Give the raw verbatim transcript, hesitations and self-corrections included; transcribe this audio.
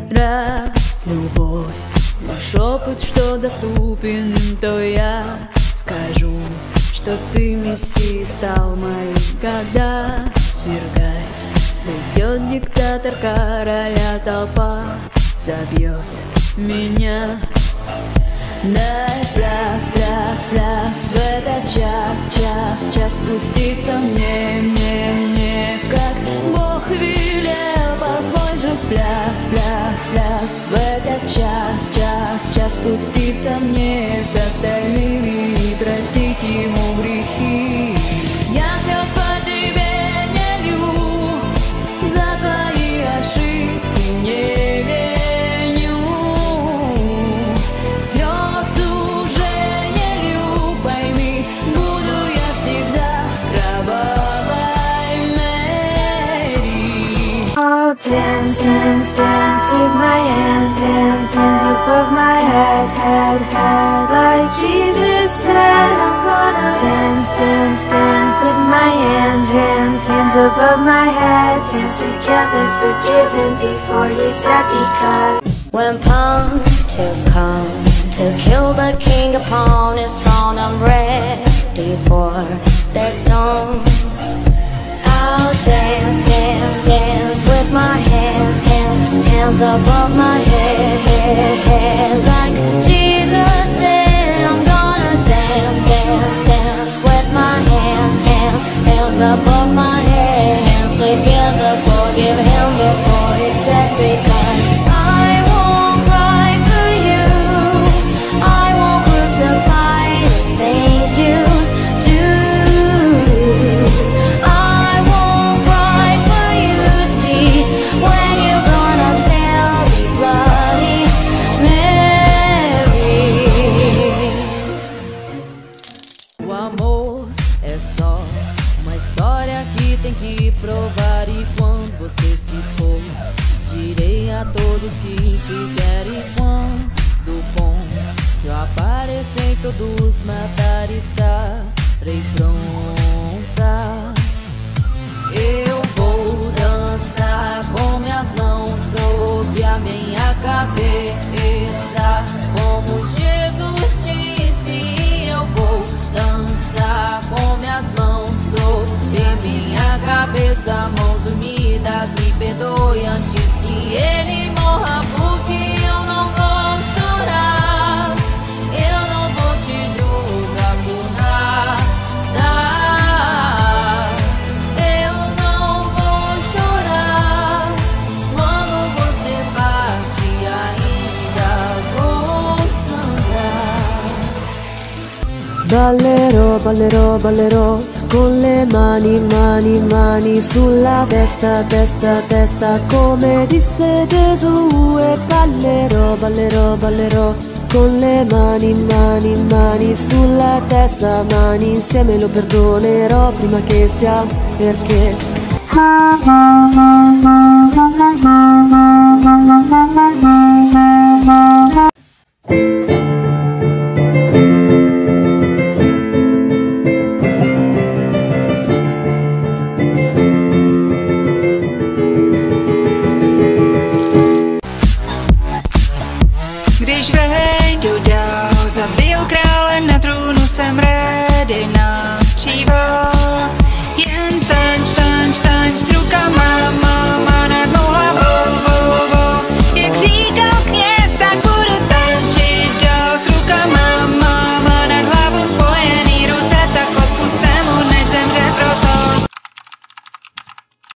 Раз, любовь, ваш опыт, что доступен, то я скажу, что ты мессией стал моим. Когда свергать придет диктатор короля, толпа забьет меня. Дай пляс, пляс, пляс, в этот час, час, час спуститься мне, мне, мне, как Бог велел, позволь же в пляс, пляс, пляс, в этот час, час, час спуститься мне с остальными и простить ему грехи. Я слез по тебе не лью, за твои ошибки не верю. Dance, dance, dance with my hands, hands, hands above my head, head, head. Like Jesus said, I'm gonna dance, dance, dance with my hands, hands, hands above my head. Dance together, forgive him before he's dead, because when pontiffs come to kill the king upon his throne, I'm ready for their stones. I'll dance, dance, dance with my hands, hands, hands above my head, head, head. Like Jesus said, I'm gonna dance, dance, dance with my hands, hands, hands above my head. Hands together, forgive him before he's dead, because I won't cry for you, I won't crucify the things you do. Provar, e quando você se for, direi a todos que te querem quando bom. Se eu aparecer em todos matar, estarei pronta. Eu vou dançar com minhas mãos sobre a minha cabeça, como Jesus disse. Eu vou dançar com minhas mãos sobre minha cabeça, mãos unidas, me perdoe antes que ele morra, porque eu não vou chorar, eu não vou te julgar por nada, eu não vou chorar, quando você parte ainda vou sangrar. Ballerò, ballerò, ballerò con le mani, mani, mani sulla testa, testa, testa, come disse Gesù. E ballerò, ballerò, ballerò con le mani, mani, mani sulla testa, mani insieme lo perdonerò prima che sia perché. Když vejdu dál, zabiju krále na trůnu, jsem ready now.